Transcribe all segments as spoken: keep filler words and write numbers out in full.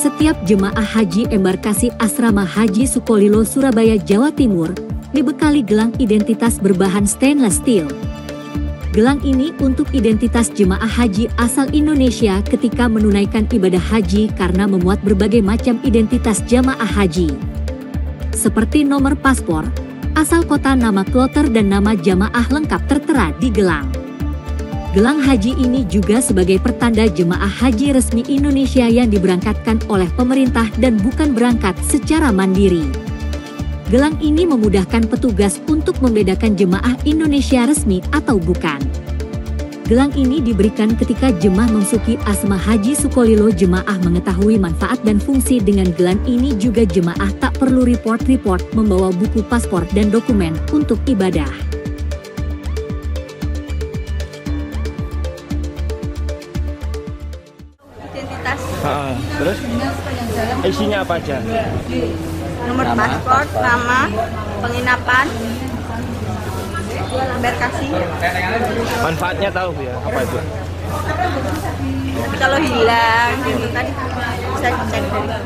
Setiap jemaah haji embarkasi Asrama Haji Sukolilo, Surabaya, Jawa Timur, dibekali gelang identitas berbahan stainless steel. Gelang ini untuk identitas jemaah haji asal Indonesia ketika menunaikan ibadah haji karena memuat berbagai macam identitas jemaah haji. Seperti nomor paspor, asal kota, nama kloter, dan nama jamaah lengkap tertera di gelang. Gelang haji ini juga sebagai pertanda jemaah haji resmi Indonesia yang diberangkatkan oleh pemerintah dan bukan berangkat secara mandiri. Gelang ini memudahkan petugas untuk membedakan jemaah Indonesia resmi atau bukan. Gelang ini diberikan ketika jemaah memasuki Asrama Haji Sukolilo. Jemaah mengetahui manfaat dan fungsi dengan gelang ini juga jemaah tak perlu report-report membawa buku paspor dan dokumen untuk ibadah. Identitas. Ha, terus isinya apa aja? Nomor paspor, nama, penginapan, embarkasi. Manfaatnya tahu ya apa itu? Kalau hilang gitu kan bisa dicek dari gelang.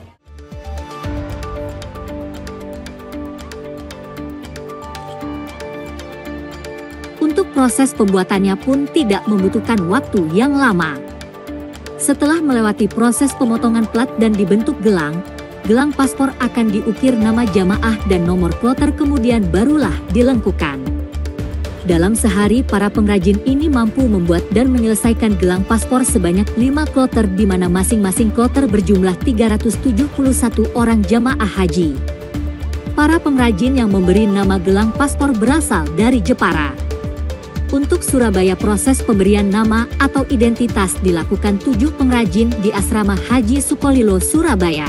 Untuk proses pembuatannya pun tidak membutuhkan waktu yang lama. Setelah melewati proses pemotongan plat dan dibentuk gelang, gelang paspor akan diukir nama jamaah dan nomor kloter, kemudian barulah dilengkukan. Dalam sehari para pengrajin ini mampu membuat dan menyelesaikan gelang paspor sebanyak lima kloter, di mana masing-masing kloter berjumlah tiga ratus tujuh puluh satu orang jamaah haji. Para pengrajin yang memberi nama gelang paspor berasal dari Jepara. Untuk Surabaya, proses pemberian nama atau identitas dilakukan tujuh pengrajin di Asrama Haji Sukolilo, Surabaya.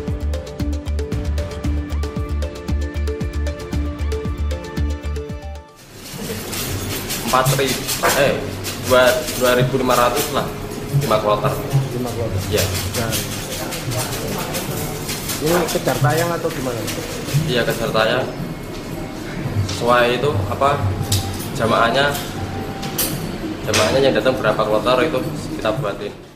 empat ribu, eh, dua ribu lima ratus lah, lima kloter. lima kloter. Iya. Ini kejar tayang atau gimana? Iya, kejar tayang. Sesuai itu apa? Jamaahnya, jamaahnya yang datang berapa kloter itu kita buatin.